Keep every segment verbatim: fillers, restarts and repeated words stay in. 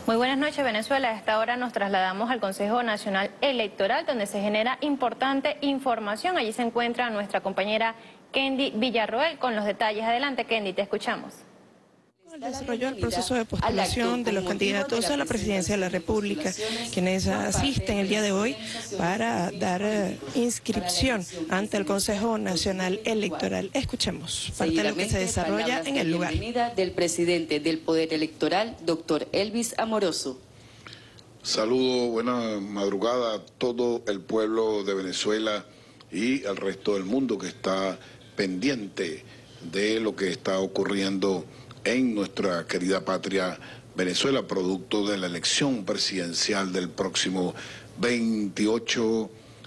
Muy buenas noches, Venezuela. A esta hora nos trasladamos al Consejo Nacional Electoral, donde se genera importante información. Allí se encuentra nuestra compañera Kendi Villarroel con los detalles. Adelante, Kendi, te escuchamos. El desarrollo del proceso de postulación de los candidatos a la presidencia de la República, quienes asisten el día de hoy para dar eh, inscripción ante el Consejo Nacional Electoral. Escuchemos parte de lo que se desarrolla en el lugar. Bienvenida del presidente del Poder Electoral, doctor Elvis Amoroso. Saludo, buena madrugada a todo el pueblo de Venezuela y al resto del mundo que está pendiente de lo que está ocurriendo en nuestra querida patria Venezuela, producto de la elección presidencial del próximo veintiocho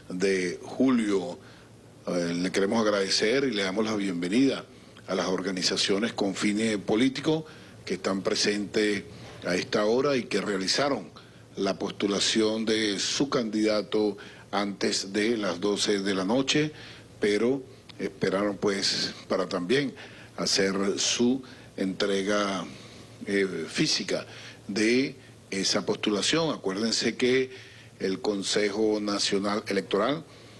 de julio. Eh, le queremos agradecer y le damos la bienvenida a las organizaciones con fines políticos que están presentes a esta hora y que realizaron la postulación de su candidato antes de las doce de la noche, pero esperaron pues para también hacer su entrega eh, física de esa postulación. Acuérdense que el Consejo Nacional Electoral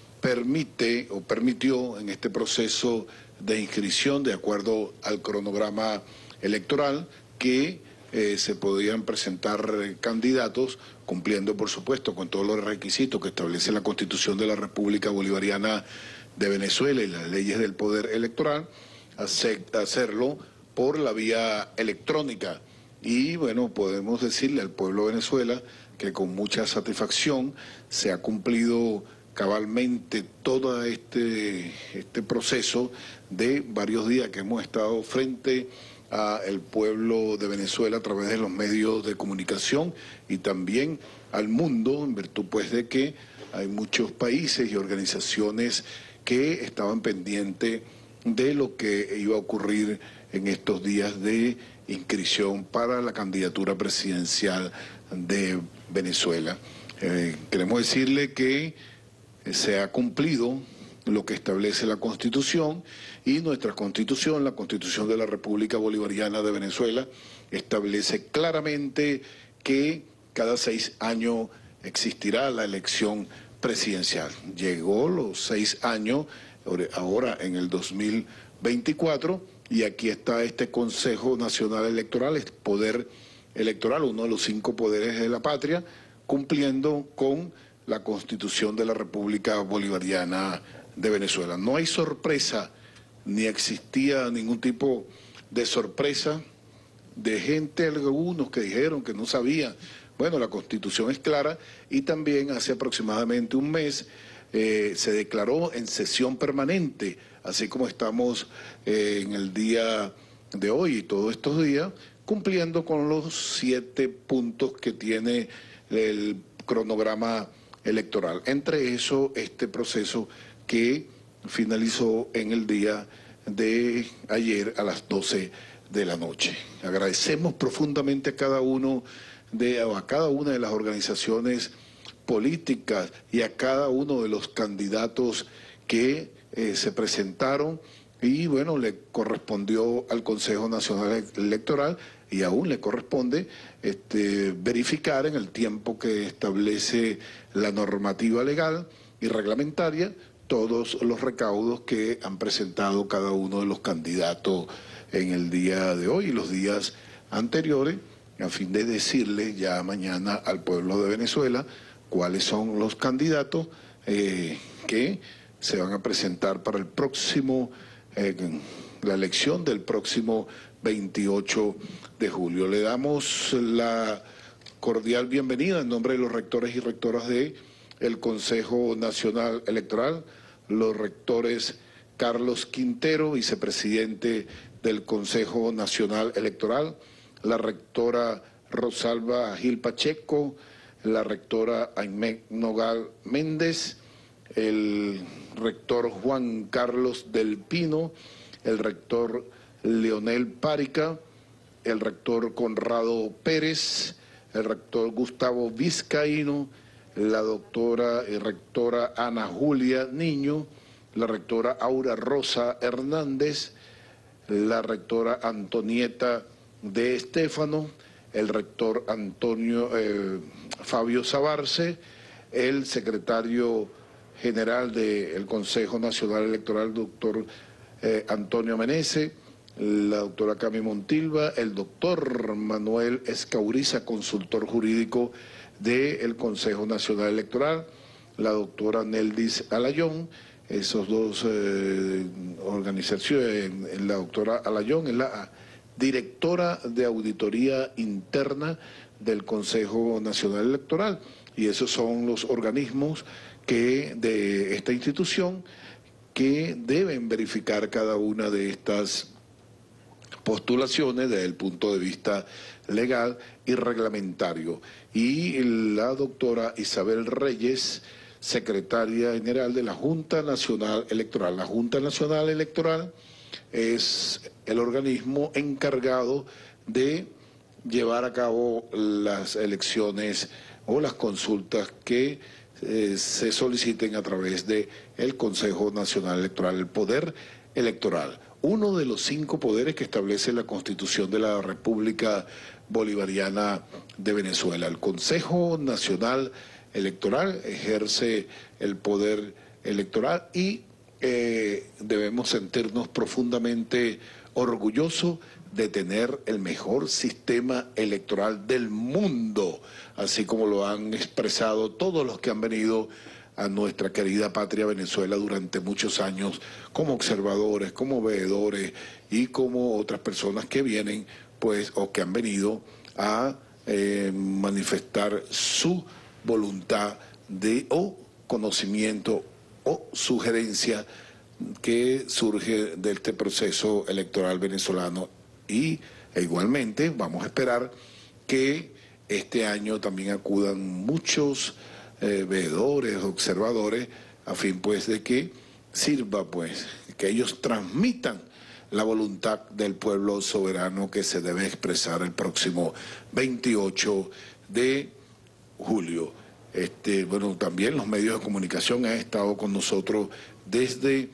permite o permitió en este proceso de inscripción, de acuerdo al cronograma electoral, que eh, se podían presentar eh, candidatos cumpliendo, por supuesto, con todos los requisitos que establece la Constitución de la República Bolivariana de Venezuela y las leyes del poder electoral, hacer, hacerlo por la vía electrónica. Y bueno, podemos decirle al pueblo de Venezuela que con mucha satisfacción se ha cumplido cabalmente todo este, este proceso de varios días que hemos estado frente al pueblo de Venezuela a través de los medios de comunicación y también al mundo, en virtud pues de que hay muchos países y organizaciones que estaban pendientes de lo que iba a ocurrir en estos días de inscripción para la candidatura presidencial de Venezuela. Eh, queremos decirle que se ha cumplido lo que establece la Constitución y nuestra Constitución, la Constitución de la República Bolivariana de Venezuela, establece claramente que cada seis años existirá la elección presidencial. Llegó los seis años, ahora en el dos mil veinticuatro, y aquí está este Consejo Nacional Electoral, este poder electoral, uno de los cinco poderes de la patria, cumpliendo con la Constitución de la República Bolivariana de Venezuela. No hay sorpresa, ni existía ningún tipo de sorpresa de gente, algunos que dijeron que no sabían. Bueno, la Constitución es clara y también hace aproximadamente un mes eh, se declaró en sesión permanente, así como estamos eh, en el día de hoy y todos estos días, cumpliendo con los siete puntos que tiene el cronograma electoral. Entre eso, este proceso que finalizó en el día de ayer a las doce de la noche. Agradecemos profundamente a cada uno de, a cada una de las organizaciones políticas y a cada uno de los candidatos que eh, se presentaron y bueno, le correspondió al Consejo Nacional Electoral y aún le corresponde este, verificar en el tiempo que establece la normativa legal y reglamentaria todos los recaudos que han presentado cada uno de los candidatos en el día de hoy y los días anteriores, a fin de decirle ya mañana al pueblo de Venezuela cuáles son los candidatos eh, que se van a presentar para el próximo, eh, la elección del próximo veintiocho de julio. Le damos la cordial bienvenida en nombre de los rectores y rectoras de el Consejo Nacional Electoral, los rectores Carlos Quintero, vicepresidente del Consejo Nacional Electoral, la rectora Rosalba Gil Pacheco, la rectora Aimé Nogal Méndez, el rector Juan Carlos del Pino, el rector Leonel Párica, el rector Conrado Pérez, el rector Gustavo Vizcaíno, la doctora y rectora Ana Julia Niño, la rectora Aura Rosa Hernández, la rectora Antonieta de Estéfano, el rector Antonio eh, Fabio Sabarce, el secretario general del Consejo Nacional Electoral, doctor eh, Antonio Menese, la doctora Cami Montilva, el doctor Manuel Escauriza, consultor jurídico del Consejo Nacional Electoral, la doctora Neldis Alayón. Esos dos eh, organizaciones, la doctora Alayón es la directora de auditoría interna del Consejo Nacional Electoral, y esos son los organismos que de esta institución que deben verificar cada una de estas postulaciones desde el punto de vista legal y reglamentario. Y la doctora Isabel Reyes, secretaria general de la Junta Nacional Electoral. La Junta Nacional Electoral es el organismo encargado de llevar a cabo las elecciones o las consultas que eh, se soliciten a través de el Consejo Nacional Electoral, el poder electoral. Uno de los cinco poderes que establece la Constitución de la República Bolivariana de Venezuela. El Consejo Nacional Electoral ejerce el poder electoral y eh, debemos sentirnos profundamente orgullosos de tener el mejor sistema electoral del mundo, así como lo han expresado todos los que han venido a nuestra querida patria Venezuela durante muchos años como observadores, como veedores y como otras personas que vienen pues o que han venido a eh, manifestar su voluntad de o conocimiento o sugerencia que surge de este proceso electoral venezolano. Y e igualmente vamos a esperar que este año también acudan muchos eh, veedores, observadores, a fin pues de que sirva pues, que ellos transmitan la voluntad del pueblo soberano que se debe expresar el próximo veintiocho de julio. Este, bueno, también los medios de comunicación han estado con nosotros desde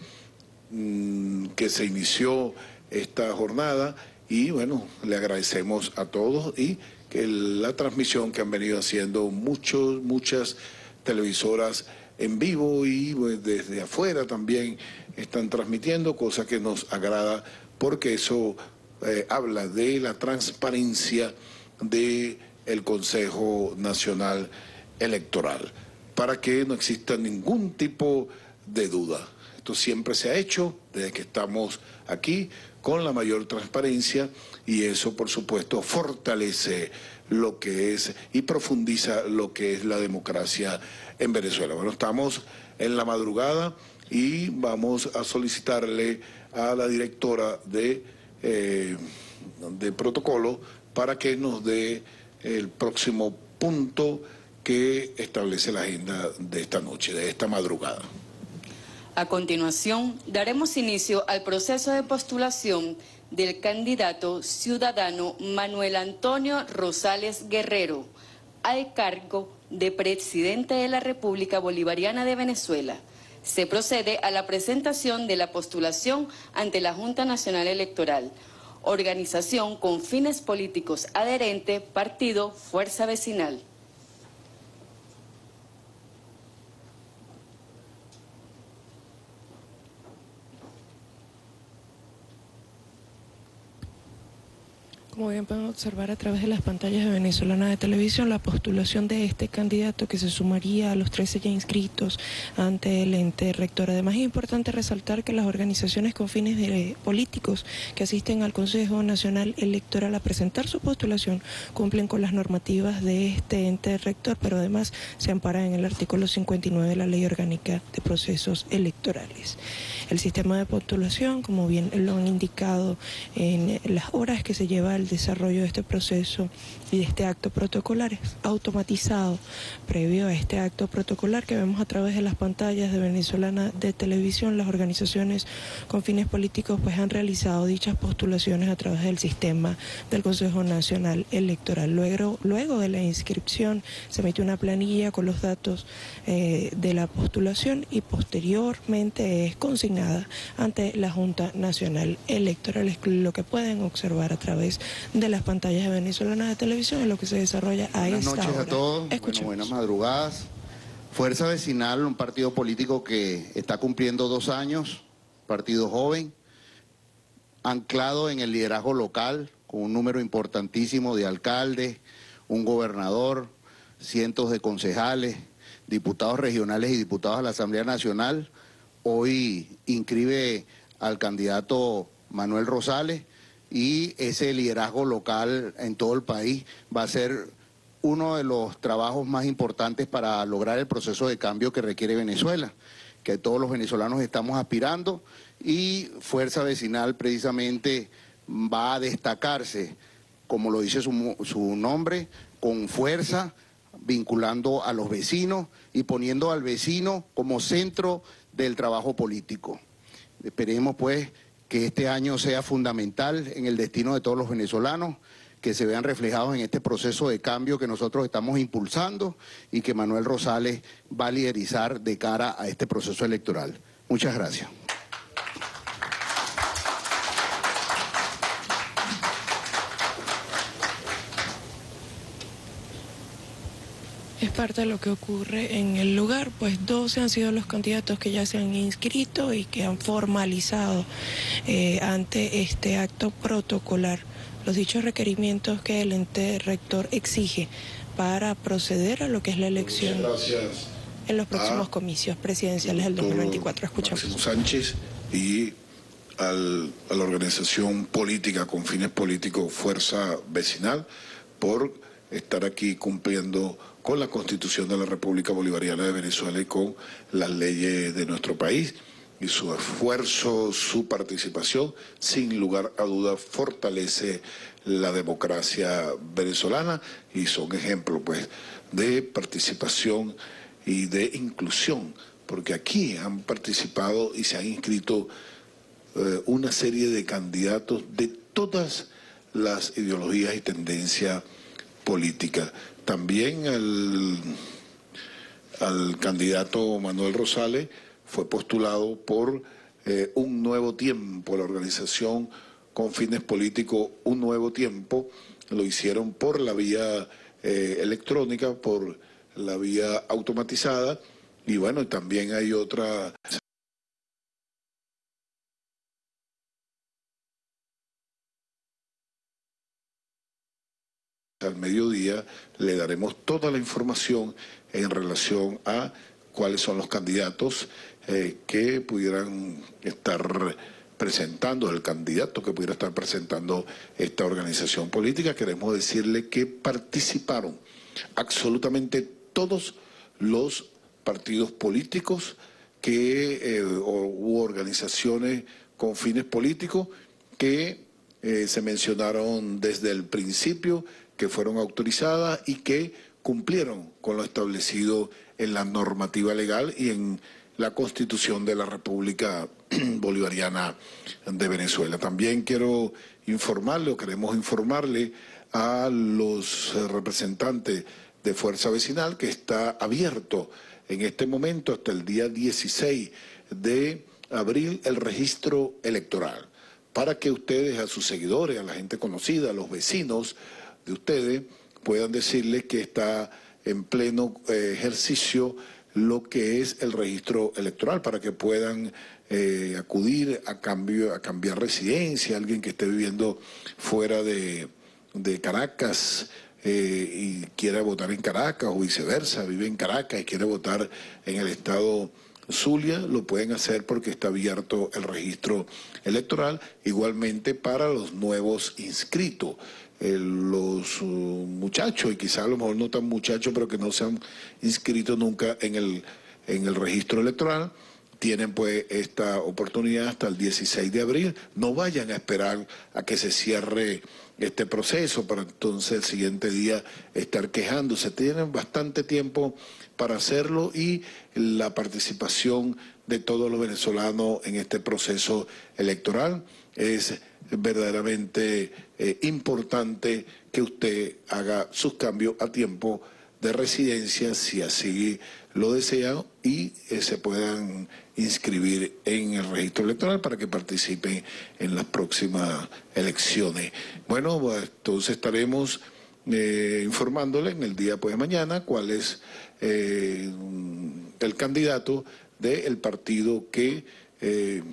mmm, que se inició esta jornada y bueno, le agradecemos a todos y que la transmisión que han venido haciendo muchos, muchas televisoras en vivo y pues, desde afuera también están transmitiendo, cosa que nos agrada porque eso eh, habla de la transparencia del Consejo Nacional Electoral, para que no exista ningún tipo de duda. Esto siempre se ha hecho desde que estamos aquí con la mayor transparencia y eso por supuesto fortalece lo que es y profundiza lo que es la democracia en Venezuela. Bueno, estamos en la madrugada y vamos a solicitarle a la directora de, eh, de protocolo para que nos dé el próximo punto que establece la agenda de esta noche, de esta madrugada. A continuación, daremos inicio al proceso de postulación del candidato ciudadano Manuel Antonio Rosales Guerrero al cargo de presidente de la República Bolivariana de Venezuela. Se procede a la presentación de la postulación ante la Junta Nacional Electoral, organización con fines políticos adherente, partido Fuerza Vecinal. Como bien pueden observar a través de las pantallas de Venezolana de Televisión, la postulación de este candidato que se sumaría a los trece ya inscritos ante el ente rector. Además, es importante resaltar que las organizaciones con fines de políticos que asisten al Consejo Nacional Electoral a presentar su postulación cumplen con las normativas de este ente rector, pero además se amparan en el artículo cincuenta y nueve de la Ley Orgánica de Procesos Electorales. El sistema de postulación, como bien lo han indicado en las horas que se lleva el desarrollo de este proceso y de este acto protocolar, es automatizado. Previo a este acto protocolar que vemos a través de las pantallas de Venezolana de Televisión, las organizaciones con fines políticos pues han realizado dichas postulaciones a través del sistema del Consejo Nacional Electoral. Luego, luego de la inscripción se emite una planilla con los datos eh, de la postulación y posteriormente es consignada ante la Junta Nacional Electoral, es lo que pueden observar a través de las pantallas venezolanas de televisión en lo que se desarrolla a esta hora. Buenas noches a todos, bueno, buenas madrugadas. Fuerza Vecinal, un partido político que está cumpliendo dos años, partido joven, anclado en el liderazgo local, con un número importantísimo de alcaldes, un gobernador, cientos de concejales, diputados regionales y diputados a la Asamblea Nacional. Hoy inscribe al candidato Manuel Rosales y ese liderazgo local en todo el país va a ser uno de los trabajos más importantes para lograr el proceso de cambio que requiere Venezuela, que todos los venezolanos estamos aspirando, y Fuerza Vecinal precisamente va a destacarse, como lo dice su, su nombre, con fuerza, vinculando a los vecinos y poniendo al vecino como centro del trabajo político. Esperemos pues que este año sea fundamental en el destino de todos los venezolanos, que se vean reflejados en este proceso de cambio que nosotros estamos impulsando y que Manuel Rosales va a liderizar de cara a este proceso electoral. Muchas gracias. Es parte de lo que ocurre en el lugar, pues doce han sido los candidatos que ya se han inscrito y que han formalizado eh, ante este acto protocolar los dichos requerimientos que el ente rector exige para proceder a lo que es la elección en los próximos comicios presidenciales del dos mil veinticuatro. Escuchamos. Máximo Sánchez y al, a la organización política con fines políticos Fuerza Vecinal por estar aquí cumpliendo con la Constitución de la República Bolivariana de Venezuela y con las leyes de nuestro país. Y su esfuerzo, su participación, sin lugar a dudas, fortalece la democracia venezolana y son ejemplos pues de participación y de inclusión, porque aquí han participado y se han inscrito eh, una serie de candidatos de todas las ideologías y tendencias políticas. También al, al candidato Manuel Rosales fue postulado por eh, Un Nuevo Tiempo, la organización con fines políticos Un Nuevo Tiempo. Lo hicieron por la vía eh, electrónica, por la vía automatizada, y bueno, también hay otra... Al mediodía le daremos toda la información en relación a cuáles son los candidatos eh, que pudieran estar presentando, el candidato que pudiera estar presentando esta organización política. Queremos decirle que participaron absolutamente todos los partidos políticos que eh, o, u organizaciones con fines políticos que eh, se mencionaron desde el principio, que fueron autorizadas y que cumplieron con lo establecido en la normativa legal y en la Constitución de la República Bolivariana de Venezuela. También quiero informarle, o queremos informarle a los representantes de Fuerza Vecinal que está abierto en este momento hasta el día dieciséis de abril el registro electoral, para que ustedes, a sus seguidores, a la gente conocida, a los vecinos de ustedes, puedan decirles que está en pleno eh, ejercicio lo que es el registro electoral, para que puedan eh, acudir a cambio a cambiar residencia, alguien que esté viviendo fuera de, de Caracas eh, y quiera votar en Caracas, o viceversa, vive en Caracas y quiere votar en el estado Zulia, lo pueden hacer porque está abierto el registro electoral. Igualmente para los nuevos inscritos, eh, los uh, muchachos, y quizás a lo mejor no tan muchachos, pero que no se han inscrito nunca en el, en el registro electoral, tienen pues esta oportunidad hasta el dieciséis de abril. No vayan a esperar a que se cierre este proceso para entonces el siguiente día estar quejándose. Tienen bastante tiempo para hacerlo, y la participación de todos los venezolanos en este proceso electoral es verdaderamente eh, importante que usted haga sus cambios a tiempo de residencia, si así lo desean, y eh, se puedan inscribir en el registro electoral para que participen en las próximas elecciones. Bueno, pues, entonces estaremos eh, informándole en el día pues, de mañana cuál es eh, el candidato del partido que eh,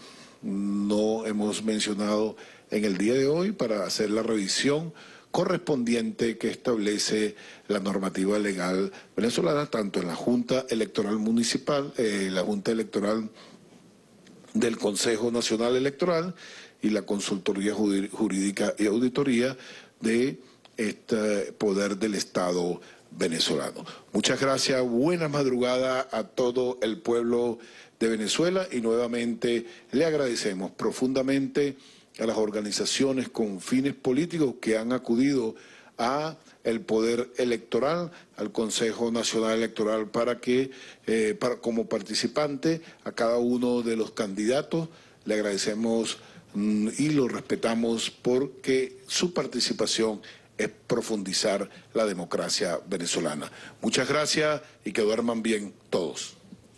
no hemos mencionado en el día de hoy para hacer la revisión correspondiente que establece la normativa legal venezolana, tanto en la Junta Electoral Municipal, eh, la Junta Electoral del Consejo Nacional Electoral y la Consultoría Jurídica y Auditoría de este poder del Estado venezolano. Muchas gracias, buena madrugada a todo el pueblo de Venezuela y nuevamente le agradecemos profundamente a las organizaciones con fines políticos que han acudido a el poder electoral, al Consejo Nacional Electoral, para que, eh, para, como participante, a cada uno de los candidatos le agradecemos mm, y lo respetamos porque su participación es profundizar la democracia venezolana. Muchas gracias y que duerman bien todos.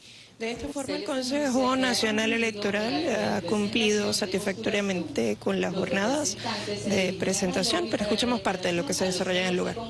De esta forma, el Consejo Nacional Electoral ha cumplido satisfactoriamente con las jornadas de presentación, pero escuchemos parte de lo que se desarrolla en el lugar.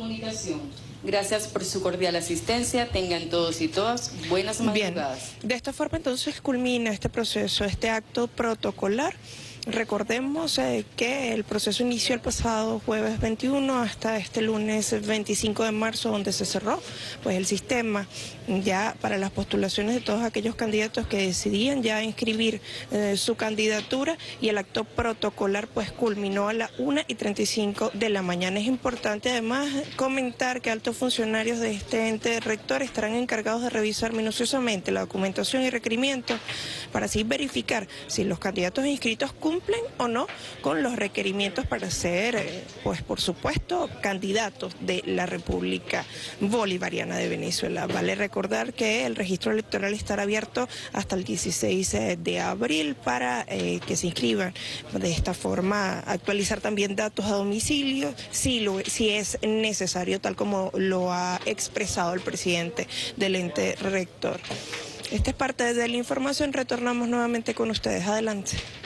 Gracias por su cordial asistencia. Tengan todos y todas buenas madrugadas. Bien, de esta forma entonces culmina este proceso, este acto protocolar. Recordemos eh, que el proceso inició el pasado jueves veintiuno hasta este lunes veinticinco de marzo, donde se cerró pues el sistema ya para las postulaciones de todos aquellos candidatos que decidían ya inscribir eh, su candidatura, y el acto protocolar pues culminó a las una y treinta y cinco de la mañana. Es importante además comentar que altos funcionarios de este ente rector estarán encargados de revisar minuciosamente la documentación y requerimientos para así verificar si los candidatos inscritos cumplen o no con los requerimientos para ser, eh, pues por supuesto, candidatos de la República Bolivariana de Venezuela. Vale recordar que el registro electoral estará abierto hasta el dieciséis de abril para eh, que se inscriban. De esta forma, actualizar también datos a domicilio si, lo, si es necesario, tal como lo ha expresado el presidente del ente rector. Esta es parte de la información. Retornamos nuevamente con ustedes. Adelante.